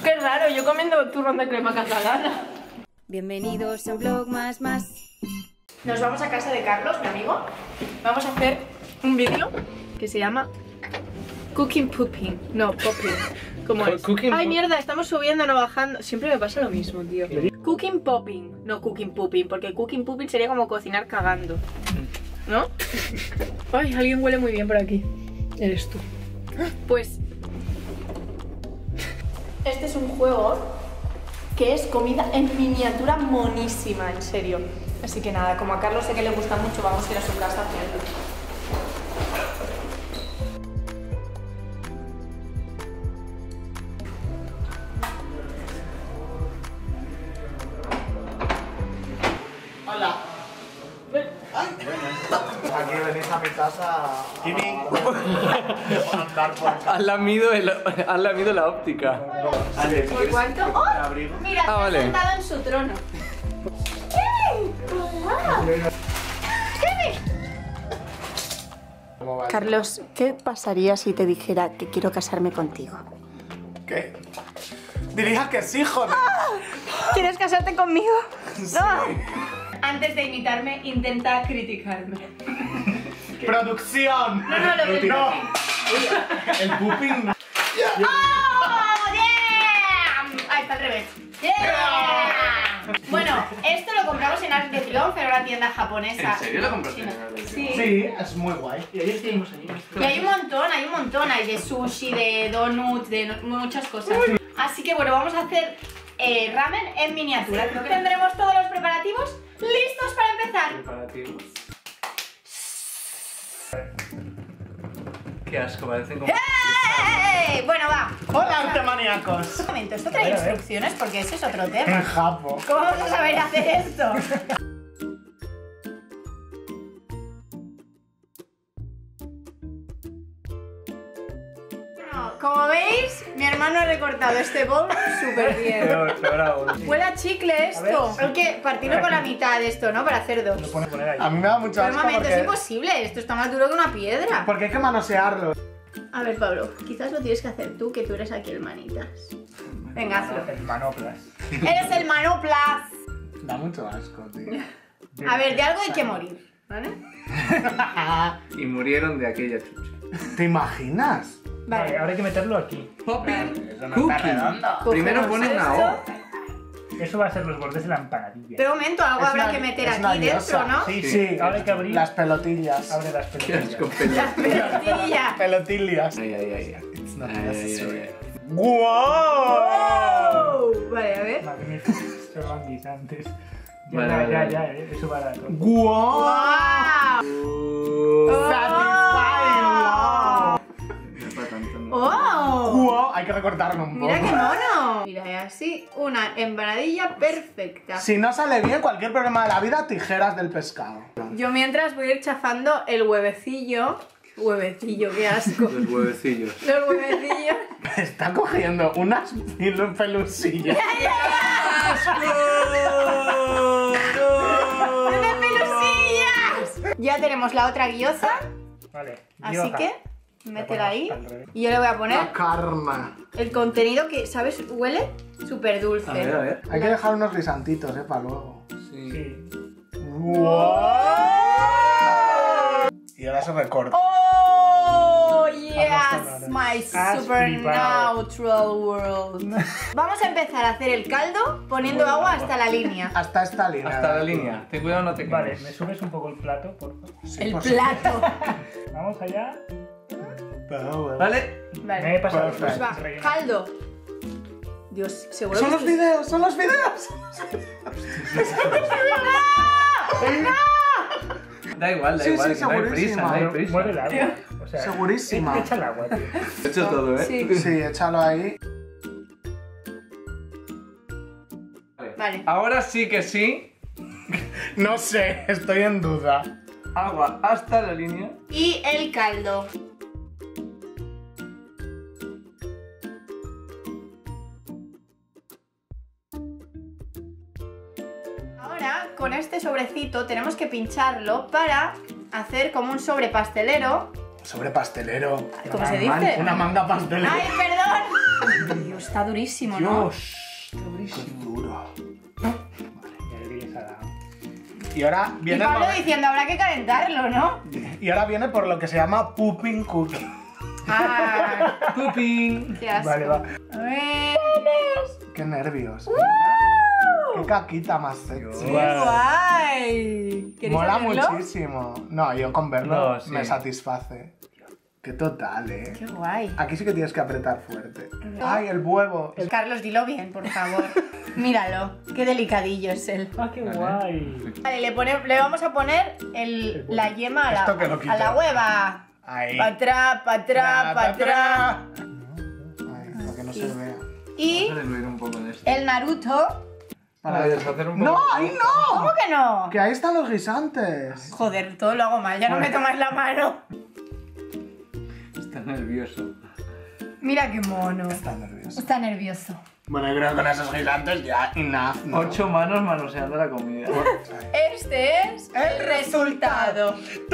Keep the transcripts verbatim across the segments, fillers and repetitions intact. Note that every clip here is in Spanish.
Qué raro, yo comiendo turrón de crema catalana. Bienvenidos a un vlog más más. Nos vamos a casa de Carlos, mi amigo. Vamos a hacer un vídeo que se llama Cooking Pooping. No, Popping. ¿Cómo es? Cooking Ay, pop- mierda, estamos subiendo, no bajando. Siempre me pasa lo mismo, tío. Cooking Popping, no Cooking Pooping, porque Cooking Pooping sería como cocinar cagando, ¿no? Ay, alguien huele muy bien por aquí. Eres tú. Pues este es un juego que es comida en miniatura monísima, en serio. Así que nada, como a Carlos sé que le gusta mucho, vamos a ir a su casa a hacerlo. Hola. Aquí venís a mi casa. Kimi. Andar por acá. Has lamido, el, has lamido la óptica. ¿Por cuánto? ¡Oh! Mira, Ah, está vale. sentado en su trono. ¿Cómo va? Carlos, ¿qué pasaría si te dijera que quiero casarme contigo? ¿Qué? Dirías que sí, joder. ¿Quieres casarte conmigo? Sí. Antes de imitarme, intenta criticarme. Producción. No, no, lo del No. pooping. El pooping. no. ¡Oh, yeah! Ah, está al revés. Yeah. Bueno, esto lo compramos en Arc de Triomphe, en una tienda japonesa. ¿En serio lo compraste Sí. en Arc de Triomphe? Sí. Sí, es muy guay. Y ayer estuvimos allí. Y hay un montón, hay un montón, hay de sushi, de donuts, de no- muchas cosas. Así que bueno, vamos a hacer eh, ramen en miniatura. Creo que tendremos todos los preparativos listos para empezar. Preparativos. Qué asco, parecen como... ¡Eh! Bueno, va. Hola, artemaníacos. Un momento, esto trae instrucciones porque ese es otro En tema. Japo. ¿Cómo vamos a saber hacer esto? Bueno, como veis, mi hermano ha recortado este bowl súper bien. Peor, peor aún. Huele a chicle esto. Hay que partirlo por la mitad de esto, ¿no? Para hacer dos. A mí me da mucho Pero un asco momento, es porque... imposible. Esto está más duro que una piedra. Porque hay que manosearlo. A ver, Pablo, quizás lo tienes que hacer tú, que tú eres aquí el manitas. Venga, hazlo. El manoplas. Eres el manoplas. Da mucho asco, tío. A ver, de algo hay que morir, ¿vale? Y murieron de aquella chucha. ¿Te imaginas? Vale, Vale. ahora hay que meterlo aquí. Popping. Eso no Cooking. está redondo. Primero Cogemos ponen una esto. O. Eso va a ser los bordes de la empanadilla. Pero un momento, algo Es habrá una- que meter es una aquí dentro, diosa. ¿no? Sí, sí, Sí, ahora hay que abrir. Las pelotillas. Abre las Qué pelotillas. asco, pelo. Las pelotillas. Pelotillas. Ay, ay, ay. not Ay, ay, necessary. ay, ay. ¡Guau! Oh, vale, a ver. Magnífico. Son los guisantes. Ya, Vale, ya, vale, ya, vale. ya, eh, eso va a dar. ¡Guau! ¡Wow! ¡Satisfying! ¡Wow! No es para tanto, ¿no? ¡Oh! ¡Guau! Hay que recortarlo un poco. Mira qué mono. Mira, y así una empanadilla perfecta. Si no sale bien, cualquier problema de la vida, tijeras del pescado. Yo mientras voy a ir chafando el huevecillo. Huevecillo, qué asco. Los huevecillos. Los huevecillos. Está cogiendo unas pelu- pelusillas. ¡Tiene pelusillas! Ya tenemos la otra guiosa, Vale. así guioza. que La métela ahí. ponemos al revés. Y yo le voy a poner La karma. el contenido que, ¿sabes? Huele súper dulce. A ver, a ver. Hay que dejar unos guisantitos, eh, para luego. Sí. Sí. ¡Guau! Y ahora se recorta. ¡Oh, Vamos yes! a My Has supernatural world. Vamos a empezar a hacer el caldo poniendo Muy agua bien. hasta la línea. Hasta esta línea. Hasta la línea. Ten cuidado, no te Vale, quemes. ¿me subes un poco el plato, por favor? Sí, El pues- plato. Vamos allá. ¿Vale? Me he Vale. pasado el Perfecto. Pues va, relleno. caldo. Dios, seguro Son que los esto es- videos, son los videos. Da igual, da Sí, igual, sí, que no hay prisa, segurísima. no hay Pero prisa. mueve el agua. O sea, Segurísima. Echa el agua, tío. He hecho todo, ¿eh? Sí. Sí, échalo ahí. Vale. Ahora sí que sí. No sé, estoy en duda. Agua hasta la línea. Y el caldo. Ahora, con este sobrecito tenemos que pincharlo para hacer como un sobre pastelero. Sobre pastelero. ¿Cómo se Una dice? Una manga pastelera. ¡Ay, perdón! Dios, está durísimo, ¿no? Dios, qué durísimo. Duro. Ya le di esa. Y ahora Y viene, el Pablo momen- diciendo, habrá que calentarlo, ¿no? y ahora viene por lo que se llama pooping cookie. Ah, Pooping. qué asco. Vale, va. A ver. Qué nervios. Qué caquita más sexy. ¡Qué guay! ¿Queréis Mola hacerlo? muchísimo. No, yo con verlo No, sí. me satisface. Qué total, eh. ¡Qué guay! Aquí sí que tienes que apretar fuerte. Ay, el huevo. Carlos, dilo bien, por favor. Míralo, qué delicadillo es él. ¡Ah, qué guay! Vale, le, pone- le vamos a poner el, la yema a la, Esto que lo quito. a la hueva. Ahí. Pa' atrás, pa' atrás, pa' atrás. Ay, para que no se vea. Y Vamos a diluir un poco de esto. el Naruto. Para deshacer un poco. ¡No, ahí no! ¿Cómo que no? Que ahí están los guisantes. Joder, todo lo hago mal, ya no me tomas la mano. Está nervioso. Mira qué mono. Está nervioso. Está nervioso. Bueno, yo creo que con esos gigantes ya enough, ¿no? Ocho manos manoseando la comida. Este es el resultado.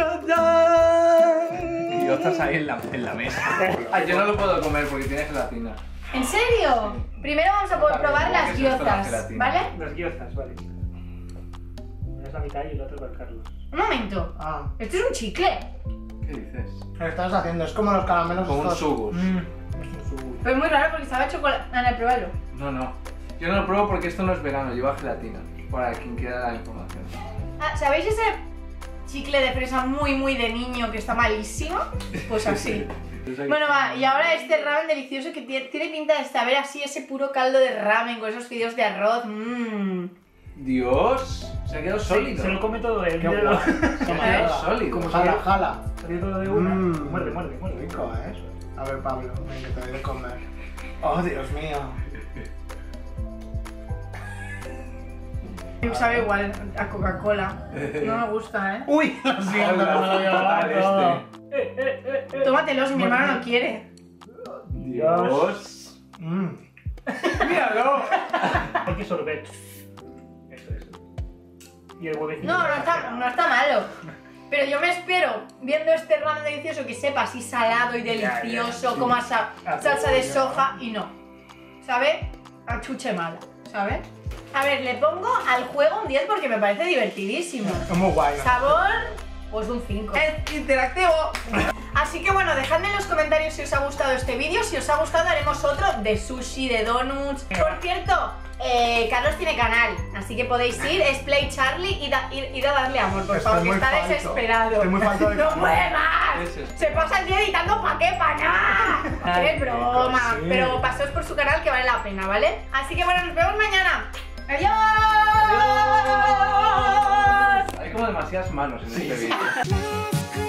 Y otras ahí en la, en la mesa. Ay, yo no lo puedo comer porque tiene gelatina. ¿En serio? Primero vamos a poder probar las ¿Qué es esto, la guiozas, gelatina? ¿vale? Las guiozas, vale. Una es la mitad y el otro para Carlos. Un momento. Ah, Esto es un chicle. ¿Qué dices? ¿qué estás haciendo? Es como los caramelos Como un estos. sugus. Mm, es un sugus. Pero es muy raro porque estaba chocolate. Ana, pruébalo. No, no. Yo no lo pruebo porque esto no es verano, lleva gelatina. Para quien quiera la información. Ah, ¿sabéis ese chicle de fresa muy, muy de niño que está malísimo? Pues así. Bueno, va, y ahora este ramen delicioso que tiene, tiene pinta de saber así ese puro caldo de ramen con esos fideos de arroz. Mmm. Dios, se ha quedado sólido. Se lo come todo él. Qué míralo. guay. Se ha quedado sólido. Como Jala, jala. Salió todo de una. Mm. Muerde, muerde, muerde. Rico, ¿eh? A ver, Pablo, venga, te doy de comer. Oh, Dios mío. Sabe igual a Coca-Cola. No me gusta, ¿eh? Uy, lo siento, no me lo había Fatal llevado. este. Eh, eh, eh, eh. Tómatelo si mi hermano no quiere. Dios. Mm. Míralo. Hay que sorber. Eso, eso. Y el huevecito. No, no está, no está malo. Pero yo me espero, viendo este ramen delicioso, que sepa así salado y delicioso, ya, sí. como a sa- A salsa de cebolla, soja, y no. ¿Sabe? A chuche mala, ¿sabes? A ver, le pongo al juego un diez porque me parece divertidísimo. Es muy guay, ¿no? Sabor, pues un cinco. Es interactivo. Así que bueno, dejadme en los comentarios si os ha gustado este vídeo. Si os ha gustado haremos otro de sushi, de donuts. Por cierto, eh, Carlos tiene canal, así que podéis ir, es Play Charlie, y da- ir, ir a darle amor, por Estoy favor, que muy está falto. desesperado. Estoy muy falto de ¡No canal. puede más! Es esto. Se pasa el día editando pa' qué, pa' nada. Ay, ¡Qué broma! sí. Pero pasaos por su canal que vale la pena, ¿vale? Así que bueno, nos vemos mañana. ¡Adiós! Hay como demasiadas manos en este vídeo. Let's go.